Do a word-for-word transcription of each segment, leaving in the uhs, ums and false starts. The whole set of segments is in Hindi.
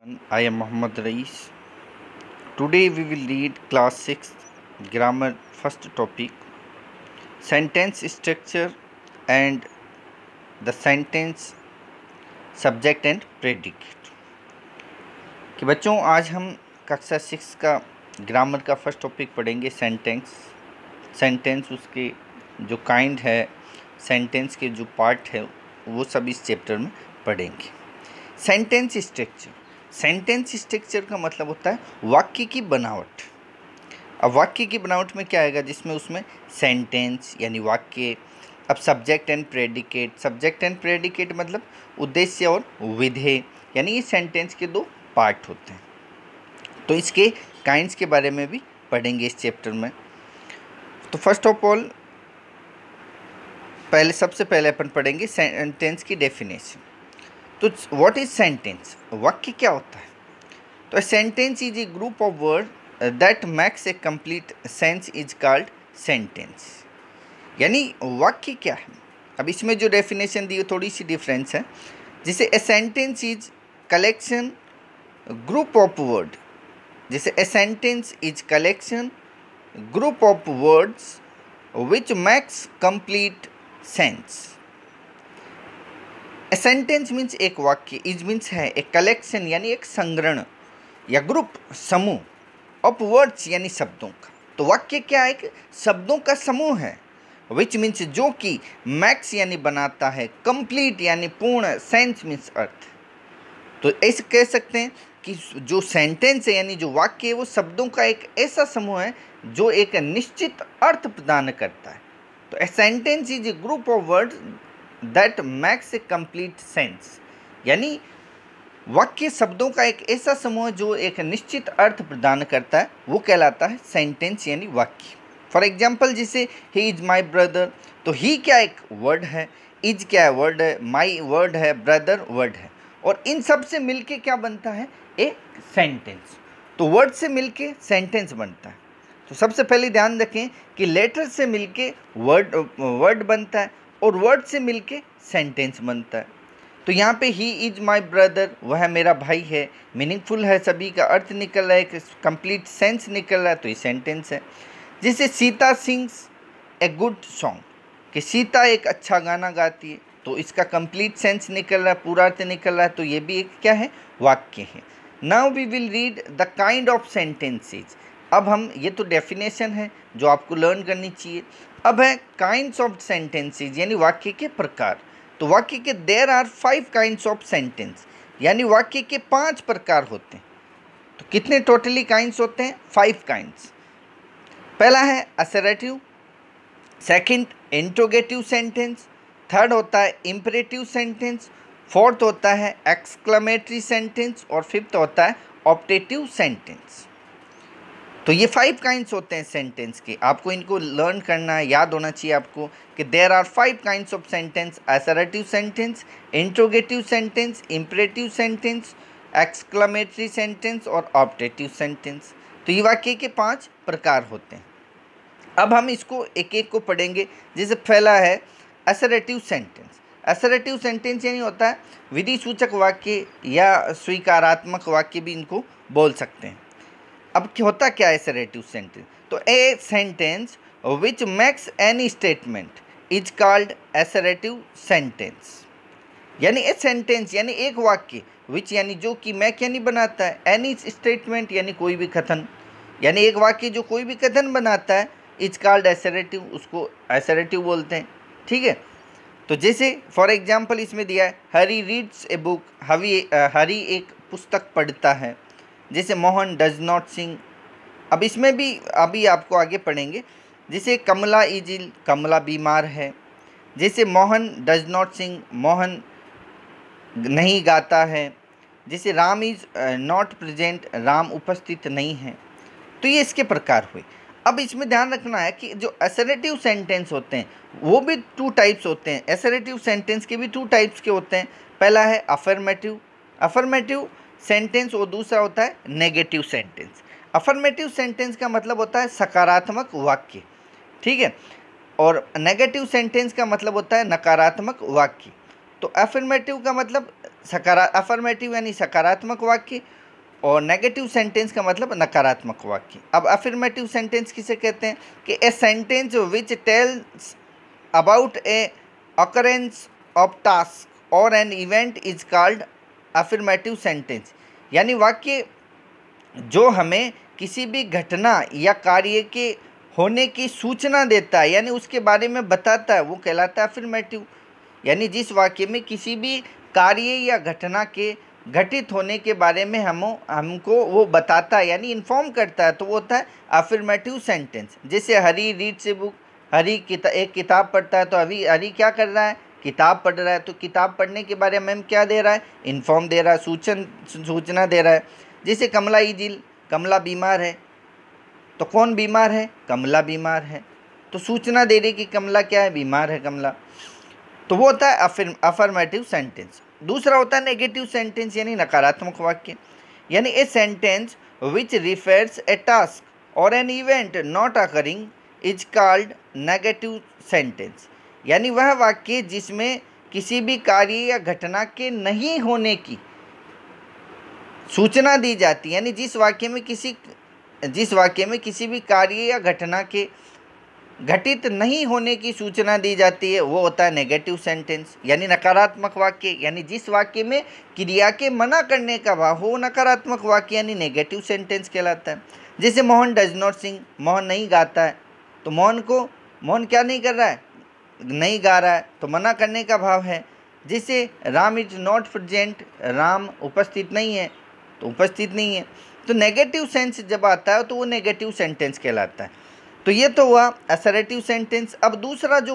I am Muhammad Rais. Today we will read class six grammar first topic sentence structure and the sentence subject and predicate। कि बच्चों आज हम कक्षा सिक्स का ग्रामर का फर्स्ट टॉपिक पढ़ेंगे सेंटेंस सेंटेंस उसके जो काइंड है, सेंटेंस के जो पार्ट है वो सब इस चैप्टर में पढ़ेंगे। सेंटेंस स्ट्रक्चर सेंटेंस स्ट्रक्चर का मतलब होता है वाक्य की बनावट। अब वाक्य की बनावट में क्या आएगा, जिसमें उसमें सेंटेंस यानी वाक्य, अब subject and predicate subject and predicate मतलब उद्देश्य और विधेय, यानी ये सेंटेंस के दो पार्ट होते हैं। तो इसके काइंड्स के बारे में भी पढ़ेंगे इस चैप्टर में। तो फर्स्ट ऑफ ऑल पहले सबसे पहले अपन पढ़ेंगे सेंटेंस की डेफिनेशन। तो व्हाट इज सेंटेंस, वाक्य क्या होता है? तो sentence is a group of word that makes a complete sense is called sentence. यानी वाक्य क्या है? अब इसमें जो डेफिनेशन दी है थोड़ी सी डिफरेंस है। जैसे a sentence is collection group of word, जैसे a sentence is collection group of words which makes complete sense. A sentence means एक वाक्य, इज मीन्स है एक कलेक्शन यानी एक संग्रहण या ग्रुप समूह ऑफ वर्ड्स यानी शब्दों का। तो वाक्य क्या है? एक शब्दों का समूह है। विच मीन्स जो कि मैक्स यानी बनाता है, कंप्लीट यानी पूर्ण, सेंस मीन्स अर्थ। तो ऐसे कह सकते हैं कि जो सेंटेंस है यानी जो वाक्य है वो शब्दों का एक ऐसा समूह है जो एक निश्चित अर्थ प्रदान करता है। तो a sentence is a group of words that makes a complete sense, यानी वाक्य शब्दों का एक ऐसा समूह जो एक निश्चित अर्थ प्रदान करता है, वो कहलाता है सेंटेंस यानी वाक्य। फॉर एग्जाम्पल जैसे ही इज माई ब्रदर, तो ही क्या एक वर्ड है, इज क्या है वर्ड है, माई वर्ड है, ब्रदर वर्ड है, और इन सब से मिलके क्या बनता है? एक सेंटेंस। तो वर्ड से मिलके सेंटेंस बनता है। तो सबसे पहले ध्यान रखें कि लेटर से मिलके वर्ड वर्ड बनता है और वर्ड से मिलके सेंटेंस बनता है। तो यहाँ पे ही इज माई ब्रदर, वह मेरा भाई है, मीनिंगफुल है, सभी का अर्थ निकल रहा है, एक कंप्लीट सेंस निकल रहा है, तो ये सेंटेंस है। जैसे Sita sings a good song, कि सीता एक अच्छा गाना गाती है, तो इसका कंप्लीट सेंस निकल रहा है, पूरा अर्थ निकल रहा है, तो ये भी एक क्या है? वाक्य है। Now we will read the kind of sentences. अब हम, ये तो डेफिनेशन है जो आपको लर्न करनी चाहिए। अब है काइंड्स ऑफ सेंटेंसेज यानी वाक्य के प्रकार। तो वाक्य के there are five kinds of sentence, यानी वाक्य के पांच प्रकार होते हैं। तो कितने टोटली काइंड्स होते हैं? Five kinds. पहला है assertive, second interrogative sentence, third होता है इंपरेटिव सेंटेंस, फोर्थ होता है एक्सक्लेमेटरी सेंटेंस और फिफ्थ होता है ऑप्टेटिव सेंटेंस। तो ये फाइव काइंड्स होते हैं सेंटेंस के। आपको इनको लर्न करना है, याद होना चाहिए आपको कि there are five kinds of sentence: assertive sentence, interrogative sentence, imperative sentence, exclamatory sentence और ऑप्टेटिव सेंटेंस। तो ये वाक्य के पांच प्रकार होते हैं। अब हम इसको एक एक को पढ़ेंगे। जैसे पहला है असर्टिव सेंटेंस। असर्टिव सेंटेंस यानी होता है विधि सूचक वाक्य या स्वीकारात्मक वाक्य भी इनको बोल सकते हैं। अब होता क्या है असर्टिव सेंटेंस? तो a sentence which makes any statement is called assertive sentence. यानी ए सेंटेंस यानी एक वाक्य विच यानी जो कि मैक यानी बनाता है, एनी स्टेटमेंट यानी कोई भी कथन, यानी एक वाक्य जो कोई भी कथन बनाता है, इज कॉल्ड असर्टिव, उसको असर्टिव बोलते हैं। ठीक है। तो जैसे फॉर एग्जाम्पल इसमें दिया है हरी रीड्स ए बुक, हवी हरी एक पुस्तक पढ़ता है। जैसे मोहन डज नॉट सिंग। अब इसमें भी अभी आपको आगे पढ़ेंगे। जैसे कमला इज इल, कमला बीमार है। जैसे Mohan does not sing, Mohan नहीं गाता है। जैसे Ram is not present, Ram उपस्थित नहीं है। तो ये इसके प्रकार हुए। अब इसमें ध्यान रखना है कि जो असर्टिव सेंटेंस होते हैं वो भी टू टाइप्स होते हैं। असर्टिव सेंटेंस के भी टू टाइप्स के होते हैं। पहला है अफर्मेटिव अफर्मेटिव सेंटेंस और दूसरा होता है नेगेटिव सेंटेंस। अफर्मेटिव सेंटेंस का मतलब होता है सकारात्मक वाक्य, ठीक है, और नेगेटिव सेंटेंस का मतलब होता है नकारात्मक वाक्य। तो अफर्मेटिव का मतलब सकारा अफर्मेटिव यानी सकारात्मक वाक्य, और नेगेटिव सेंटेंस का मतलब नकारात्मक वाक्य। अब अफर्मेटिव सेंटेंस किसे कहते हैं कि a sentence which tells about a occurrence of task और an event is called affirmative sentence. यानी वाक्य जो हमें किसी भी घटना या कार्य के होने की सूचना देता है, यानी उसके बारे में बताता है, वो कहलाता है अफर्मेटिव। यानी जिस वाक्य में किसी भी कार्य या घटना के घटित होने के बारे में हम हमको वो बताता है, यानी इन्फॉर्म करता है, तो वो होता है अफर्मेटिव सेंटेंस। जैसे हरी रीड्स ए बुक, हरी किता एक किताब पढ़ता है, तो अभी हरी क्या कर रहा है, किताब पढ़ रहा है। तो किताब पढ़ने के बारे में हम क्या दे रहा है, इन्फॉर्म दे रहा है, सूचन सूचना दे रहा है। जैसे कमला इज इल, कमला बीमार है, तो कौन बीमार है, कमला बीमार है, तो सूचना दे रही कि कमला क्या है, बीमार है कमला। तो वो होता है अफर्मेटिव सेंटेंस। दूसरा होता है नेगेटिव सेंटेंस यानी नकारात्मक वाक्य। यानी a sentence which refers a task और an event not occurring is called negative sentence. यानी वह वाक्य जिसमें किसी भी कार्य या घटना के नहीं होने की सूचना दी जाती है, यानी जिस वाक्य में किसी जिस वाक्य में किसी भी कार्य या घटना के घटित नहीं होने की सूचना दी जाती है, वो होता है नेगेटिव सेंटेंस यानी नकारात्मक वाक्य। यानी जिस वाक्य में क्रिया के मना करने का भाव हो, नकारात्मक वाक्य यानी नेगेटिव सेंटेंस कहलाता है। जैसे Mohan does not sing, Mohan नहीं गाता है, तो मोहन को मोहन क्या नहीं कर रहा है, नहीं गा रहा है, तो मना करने का भाव है। जैसे Ram is not present, Ram उपस्थित नहीं है, तो उपस्थित नहीं है। तो नेगेटिव सेंस जब आता है तो वो नेगेटिव सेंटेंस कहलाता है। तो ये तो हुआ असर्टिव सेंटेंस। अब दूसरा जो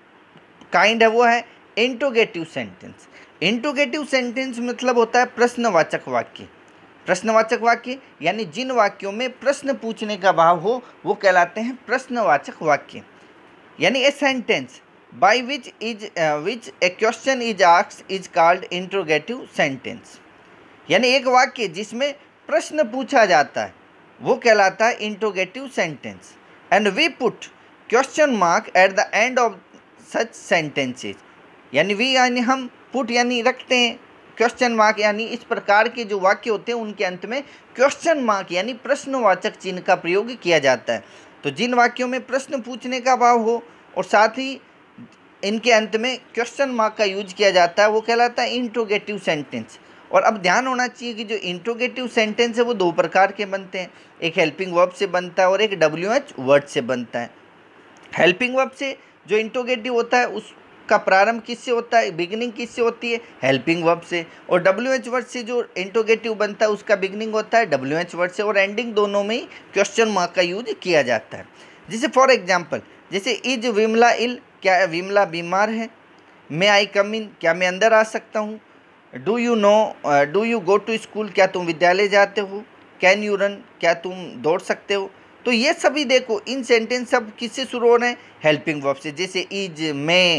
काइंड है वो है इंट्रोगेटिव सेंटेंस। इंट्रोगेटिव सेंटेंस मतलब होता है प्रश्नवाचक वाक्य। प्रश्नवाचक वाक्य यानी जिन वाक्यों में प्रश्न पूछने का भाव हो वो कहलाते हैं प्रश्नवाचक वाक्य। यानी a sentence by which is which a question is asked is called interrogative sentence. यानी एक वाक्य जिसमें प्रश्न पूछा जाता है वो कहलाता है interrogative sentence. And we put question mark at the end of such sentences. यानी वी यानी हम, पुट यानी रखते हैं, क्वेश्चन मार्क यानी इस प्रकार के जो वाक्य होते हैं उनके अंत में क्वेश्चन मार्क यानी प्रश्नवाचक चिन्ह का प्रयोग किया जाता है। तो जिन वाक्यों में प्रश्न पूछने का भाव हो और साथ ही इनके अंत में क्वेश्चन मार्क का यूज किया जाता है वो कहलाता है इंट्रोगेटिव सेंटेंस। और अब ध्यान होना चाहिए कि जो इंट्रोगेटिव सेंटेंस है वो दो प्रकार के बनते हैं, एक हेल्पिंग वर्ब से बनता है और एक डब्ल्यू एच वर्ड से बनता है। हेल्पिंग वर्ब से जो इंट्रोगेटिव होता है उसका प्रारंभ किससे होता है, बिगिनिंग किससे होती है, हेल्पिंग वर्ब से। और डब्ल्यू एच वर्ड से जो इंट्रोगेटिव बनता है उसका बिगिनिंग होता है डब्ल्यू एच वर्ड से और एंडिंग दोनों में ही क्वेश्चन मार्क का यूज किया जाता है। जैसे फॉर एग्जाम्पल, जैसे इज विमला इल, क्या विमला बीमार है। मे आई कम इन, क्या मैं अंदर आ सकता हूँ। Do you know do you go to school, क्या तुम विद्यालय जाते हो। कैन यू रन, क्या तुम दौड़ सकते हो। तो ये सभी देखो इन सेंटेंस सब किससे शुरू हो रहे हैं, हेल्पिंग वर्ब से। जैसे इज, मे,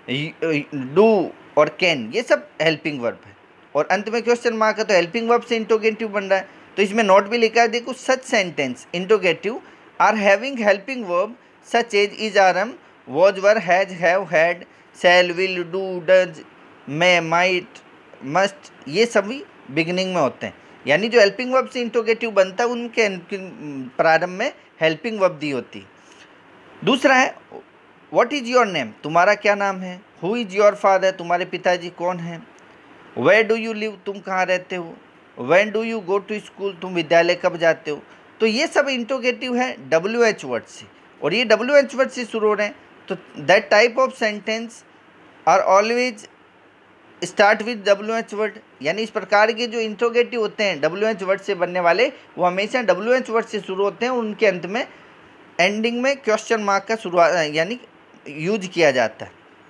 डू और कैन ये सब हेल्पिंग वर्ब है और अंत में क्वेश्चन मार्क है तो हेल्पिंग वर्ब से इंट्रोगेटिव बन रहा है। तो इसमें नोट भी लिखा है देखो, such sentence interrogative are having helping verb such as, is, are, am, was, were, has, have, had, shall, will, do, does, may, might, must, ये सभी बिगिनिंग में होते हैं। यानी जो हेल्पिंग वर्ब से इंट्रोगेटिव बनता है उनके प्रारंभ में हेल्पिंग वर्ब दी होती। दूसरा है व्हाट इज योर नेम, तुम्हारा क्या नाम है। हु इज योर फादर, तुम्हारे पिताजी कौन हैं। वेयर डू यू लिव, तुम कहाँ रहते हो। When do you go to school, तुम विद्यालय कब जाते हो। तो ये सब इंट्रोगेटिव है डब्ल्यू एच वर्ड से और ये डब्ल्यू एच वर्ड से शुरू हो रहे हैं। तो that type of sentence are always start with W H word. यानी इस प्रकार के जो इंट्रोगेटिव होते हैं डब्ल्यू एच वर्ड से बनने वाले वो हमेशा डब्ल्यू एच वर्ड से शुरू होते हैं और उनके अंत में एंडिंग में क्वेश्चन मार्क का शुरुआत यानी यूज किया जाता है।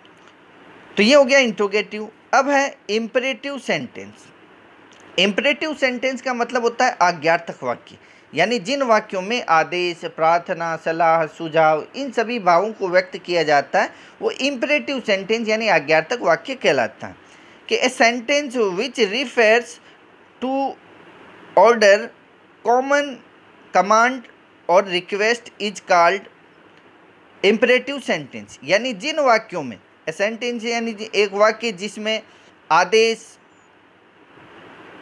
तो ये हो गया इंट्रोगेटिव। अब है इम्परेटिव सेंटेंस। इम्परेटिव सेंटेंस का मतलब होता है आज्ञार्थक वाक्य। यानी जिन वाक्यों में आदेश, प्रार्थना, सलाह, सुझाव इन सभी भावों को व्यक्त किया जाता है वो इम्परेटिव सेंटेंस यानी आज्ञार्थक वाक्य कहलाता है। कि a sentence which refers to order, common, command और request is called imperative sentence. यानी जिन वाक्यों में ए सेंटेंस यानी एक वाक्य जिसमें आदेश,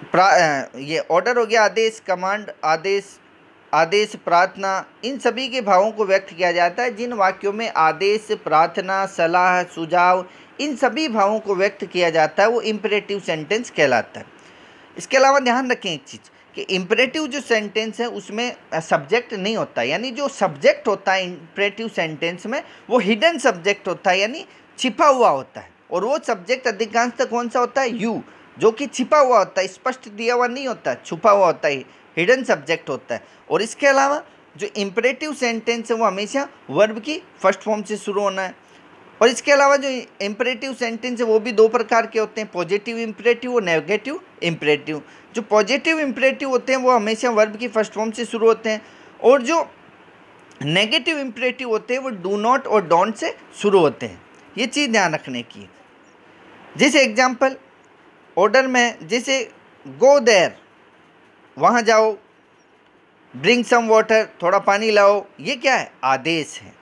प्रा ये ऑर्डर हो गया, आदेश, कमांड, आदेश, आदेश, प्रार्थना, इन सभी के भावों को व्यक्त किया जाता है। जिन वाक्यों में आदेश, प्रार्थना, सलाह, सुझाव, इन सभी भावों को व्यक्त किया जाता है वो इम्परेटिव सेंटेंस कहलाता है। इसके अलावा ध्यान रखें एक चीज़ कि इम्परेटिव जो सेंटेंस है उसमें सब्जेक्ट नहीं होता, यानी जो सब्जेक्ट होता है इम्परेटिव सेंटेंस में वो हिडन सब्जेक्ट होता है, यानी छिपा हुआ होता है। और वो सब्जेक्ट अधिकांशतः कौन सा होता है? यू, जो कि छिपा हुआ होता है, स्पष्ट दिया हुआ नहीं होता, छुपा हुआ होता है, हिडन सब्जेक्ट होता है। और इसके अलावा जो इम्परेटिव सेंटेंस है वो हमेशा वर्ब की फर्स्ट फॉर्म से शुरू होना है। और इसके अलावा जो इम्परेटिव सेंटेंस है वो भी दो प्रकार के होते हैं, पॉजिटिव इम्परेटिव और नेगेटिव इम्परेटिव। जो पॉजिटिव इम्परेटिव होते हैं वो हमेशा वर्ब की फर्स्ट फॉर्म से शुरू होते हैं, और जो नेगेटिव इम्परेटिव होते हैं वो डू नॉट और डोंट से शुरू होते हैं। ये चीज़ ध्यान रखने की। जैसे एग्जाम्पल ऑर्डर में, जैसे गो देयर, वहाँ जाओ, ब्रिंग सम वाटर, थोड़ा पानी लाओ, ये क्या है? आदेश है।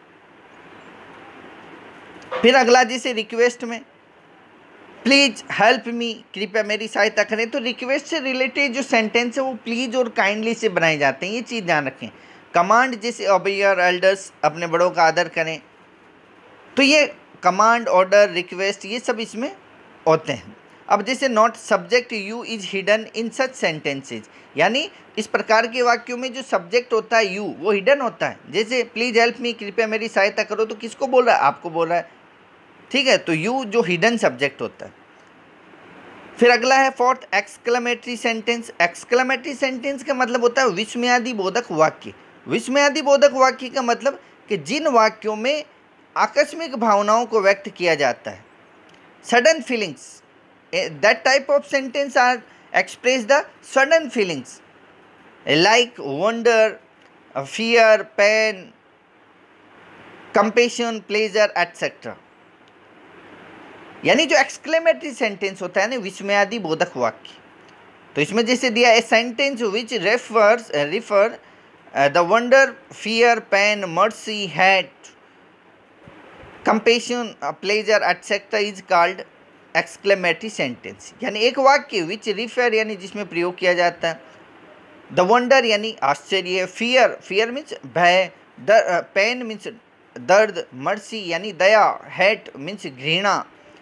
फिर अगला जैसे रिक्वेस्ट में, प्लीज हेल्प मी, कृपया मेरी सहायता करें, तो रिक्वेस्ट से रिलेटेड जो सेंटेंस है वो प्लीज और काइंडली से बनाए जाते हैं, ये चीज़ ध्यान रखें। कमांड जैसे ओबे योर एल्डर्स, अपने बड़ों का आदर करें, तो ये कमांड, ऑर्डर, रिक्वेस्ट ये सब इसमें होते हैं। अब जैसे not subject you is hidden in such sentences, यानी इस प्रकार के वाक्यों में जो सब्जेक्ट होता है यू वो हिडन होता है। जैसे प्लीज हेल्प मी, कृपया मेरी सहायता करो, तो किसको बोल रहा है? आपको बोल रहा है, ठीक है। तो यू जो हिडन सब्जेक्ट होता है। फिर अगला है fourth exclamatory sentence. Exclamatory sentence का मतलब होता है विस्मयादि बोधक वाक्य। विस्मयादि बोधक वाक्य का मतलब कि जिन वाक्यों में आकस्मिक भावनाओं को व्यक्त किया जाता है, sudden feelings, that type of sentence are express the sudden feelings like wonder, fear, pain, compassion, pleasure etcetera. यानी जो एक्सक्लेमेटरी सेंटेंस होता है ना, विस्मयादि बोधक वाक्य, तो इसमें जैसे दिया a sentence which refers refer the wonder, fear, pain, mercy, hate, compassion, pleasure etcetera is called exclamatory sentence. यानी एक वाक्य विच रिफर यानी जिसमें प्रयोग किया जाता है, द वंडर यानी आश्चर्य, फियर, फियर मीन्स भय, पेन मीन्स दर्द, मर्सी यानी दया, हेट मीन्स घृणा,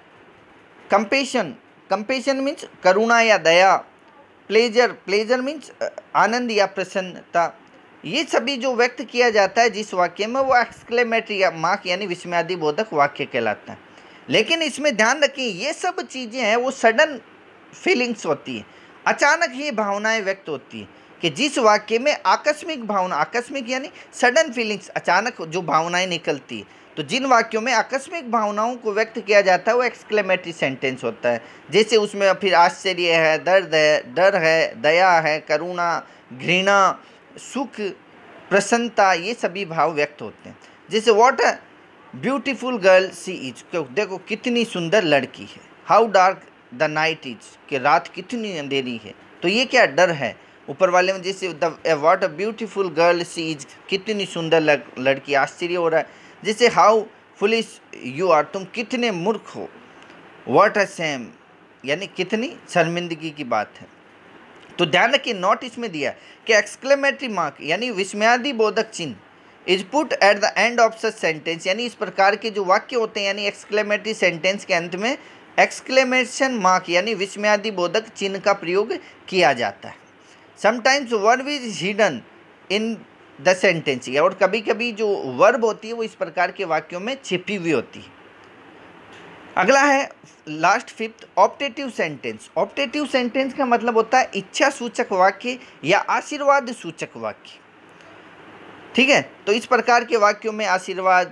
कंपेशन, कंपेशन मीन्स करुणा या दया, प्लेजर, प्लेजर मीन्स आनंद या प्रसन्नता। ये सभी जो व्यक्त किया जाता है जिस वाक्य में वो एक्सक्लेमेटरी या मार्क यानी विस्मयादि बोधक वाक्य कहलाता है। लेकिन इसमें ध्यान रखें ये सब चीज़ें हैं वो सडन फीलिंग्स होती है, अचानक ये भावनाएं व्यक्त होती है कि जिस वाक्य में आकस्मिक भावना, आकस्मिक यानी सडन फीलिंग्स, अचानक जो भावनाएं निकलती है, तो जिन वाक्यों में आकस्मिक भावनाओं को व्यक्त किया जाता है वो एक्सक्लेमेटरी सेंटेंस होता है। जैसे उसमें फिर आश्चर्य है, दर्द है, डर है, दया है, करुणा, घृणा, सुख, प्रसन्नता, ये सभी भाव व्यक्त होते हैं। जैसे what a beautiful girl she is, देखो कितनी सुंदर लड़की है, how dark the night is, कि रात कितनी अंधेरी है, तो ये क्या? डर है। ऊपर वाले में जैसे the what a beautiful girl she is, कितनी सुंदर लड़की, आश्चर्य हो रहा है। जैसे हाउ फुलिश यू आर, तुम कितने मूर्ख हो, व्हाट अ सेम यानी कितनी शर्मिंदगी की बात है। तो ध्यान रखिए नोट इसमें दिया कि एक्सक्लेमेटरी मार्क यानी विस्मयादि बोधक चिन्ह is put at the end of such sentence, यानी इस प्रकार के जो वाक्य होते हैं यानी एक्सक्लेमेटरी सेंटेंस के अंत में एक्सक्लेमेशन मार्क यानी विस्मयादि बोधक चिन्ह का प्रयोग किया जाता है। Sometimes verb is hidden in the sentence, और कभी कभी जो वर्ब होती है वो इस प्रकार के वाक्यों में छिपी हुई होती है। अगला है last fifth optative sentence. Optative sentence का मतलब होता है इच्छा सूचक वाक्य या आशीर्वाद सूचक वाक्य, ठीक है। तो इस प्रकार के वाक्यों में आशीर्वाद,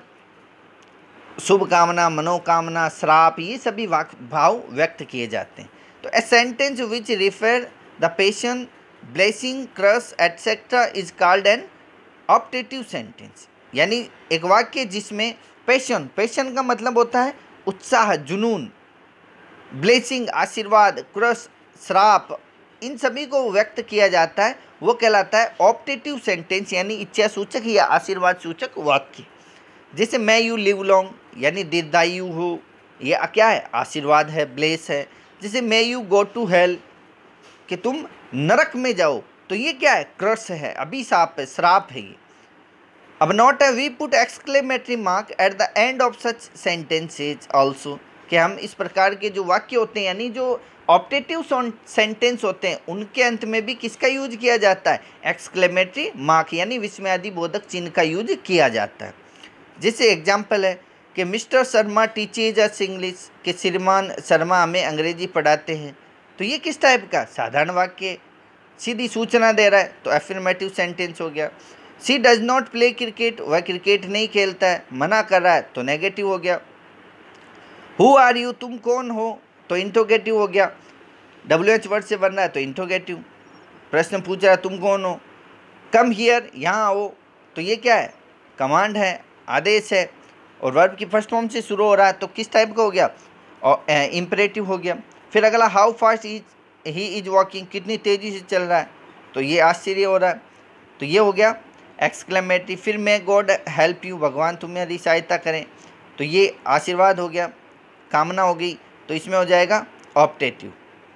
शुभकामना, मनोकामना, श्राप, ये सभी भाव व्यक्त किए जाते हैं। तो a sentence which refer the passion, blessing, curse etcetera is called an optative sentence, यानी एक वाक्य जिसमें पैशन, पैशन का मतलब होता है उत्साह, जुनून, ब्लेसिंग आशीर्वाद, क्रस श्राप, इन सभी को व्यक्त किया जाता है वो कहलाता है ऑप्टेटिव सेंटेंस यानी इच्छा सूचक या आशीर्वाद सूचक वाक्य। जैसे मैं यू लिव लॉन्ग यानी दीर्घायु हो, ये क्या है? आशीर्वाद है, ब्लेस है। जैसे may you go to hell कि तुम नरक में जाओ, तो ये क्या है? कर्स है, अभिशाप है, श्राप है ये। अब नॉट है, we put exclamatory mark at the end of such sentences also, कि हम इस प्रकार के जो वाक्य होते हैं यानी जो ऑप्टेटिव सेंटेंस होते हैं उनके अंत में भी किसका यूज किया जाता है? एक्सक्लेमेटरी मार्क यानी विस्मयादिबोधक चिन्ह का यूज किया जाता है। जैसे एग्जाम्पल है कि mister Sharma teaches us English, कि श्रीमान शर्मा हमें अंग्रेजी पढ़ाते हैं। तो ये किस टाइप का? साधारण वाक्य, सीधी सूचना दे रहा है, तो एफर्मेटिव सेंटेंस हो गया। She does not play cricket, वह क्रिकेट नहीं खेलता है, मना कर रहा है, तो नेगेटिव हो गया। हु आर यू, तुम कौन हो, तो इंट्रोगेटिव हो गया। डब्ल्यू एच वर्ड से बन रहा है तो इंट्रोगेटिव। प्रश्न पूछ रहा है तुम कौन हो। कम हियर, यहाँ आओ, तो ये क्या है? कमांड है, आदेश है, और वर्ब की फर्स्ट फॉर्म से शुरू हो रहा है, तो किस टाइप का हो गया? और इम्परेटिव हो गया। फिर अगला, how fast is he is walking, कितनी तेज़ी से चल रहा है, तो ये आश्चर्य हो रहा है, तो ये हो गया एक्सक्लेमेटरी। फिर मे गॉड हेल्प यू, भगवान तुम्हारी सहायता करें, तो ये आशीर्वाद हो गया, कामना हो गई, तो इसमें हो जाएगा ऑप्टेटिव।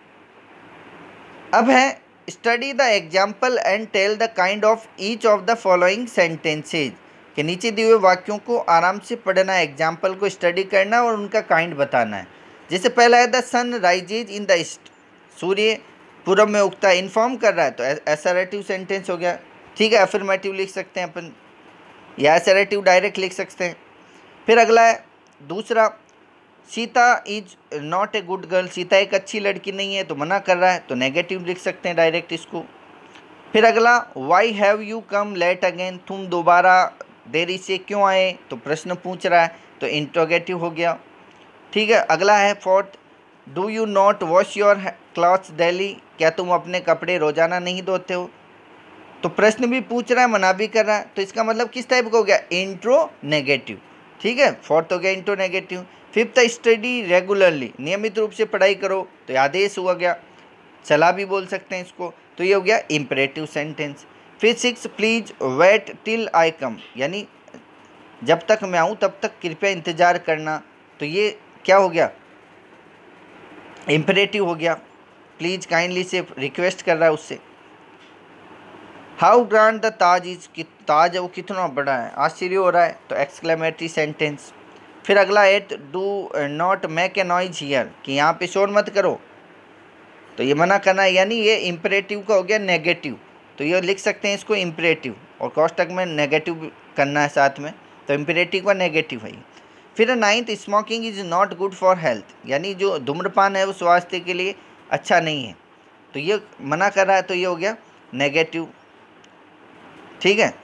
अब है study the example and tell the kind of each of the following sentences, के नीचे दिए हुए वाक्यों को आराम से पढ़ना है, एग्जाम्पल को स्टडी करना और उनका काइंड बताना है। जैसे पहला है the sun rises in the east, सूर्य पूरब में उगता है, इन्फॉर्म कर रहा है, तो एसरेटिव सेंटेंस हो गया। ठीक है, अफर्मेटिव लिख सकते हैं अपन, या एसरेटिव डायरेक्ट लिख सकते हैं। फिर अगला है दूसरा, Sita is not a good girl, Sita एक अच्छी लड़की नहीं है, तो मना कर रहा है, तो नेगेटिव लिख सकते हैं डायरेक्ट इसको। फिर अगला, why have you come late again, तुम दोबारा देरी से क्यों आए, तो प्रश्न पूछ रहा है, तो इंट्रोगेटिव हो गया। ठीक है, अगला है fourth, do you not wash your clothes daily, क्या तुम अपने कपड़े रोजाना नहीं धोते हो, तो प्रश्न भी पूछ रहा है, मना भी कर रहा है, तो इसका मतलब किस टाइप का हो गया? Intro negative. ठीक है, फोर्थ हो गया intro negative. Fifth, study regularly, नियमित रूप से पढ़ाई करो, तो आदेश हुआ गया, चला भी बोल सकते हैं इसको, तो ये हो गया इम्परेटिव सेंटेंस। फिर six, please wait till I come, यानी जब तक मैं आऊँ तब तक कृपया इंतजार करना, तो ये क्या हो गया? इम्परेटिव हो गया, प्लीज काइंडली से रिक्वेस्ट कर रहा है उससे। How grand the Taj is, कि ताज है वो कितना बड़ा है, आश्चर्य हो रहा है, तो एक्सक्लेमेटरी सेंटेंस। फिर अगला eight, do not make a noise here, कि यहाँ पे शोर मत करो, तो ये मना करना है, यानी ये इम्परेटिव का हो गया नेगेटिव, तो ये लिख सकते हैं इसको इम्परेटिव, और कोष्टक में नेगेटिव करना है साथ में, तो इम्परेटिव का नेगेटिव है ये। फिर ninth, smoking is not good for health, यानी जो धूम्रपान है वो स्वास्थ्य के लिए अच्छा नहीं है, तो ये मना कर रहा है, तो ये हो गया नेगेटिव। ठीक है,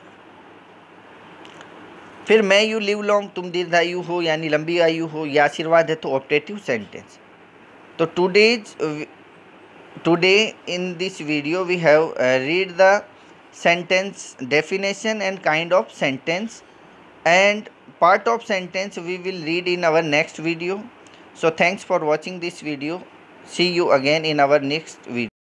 फिर मैं यू लिव लॉन्ग, तुम दीर्घायु हो यानी लंबी आयु हो, यह आशीर्वाद है, तो ऑप्टेटिव सेंटेंस। तो today's today in this video we have read the sentence definition and kind of sentence, and part of sentence we will read in our next video. So thanks for watching this video. See you again in our next video.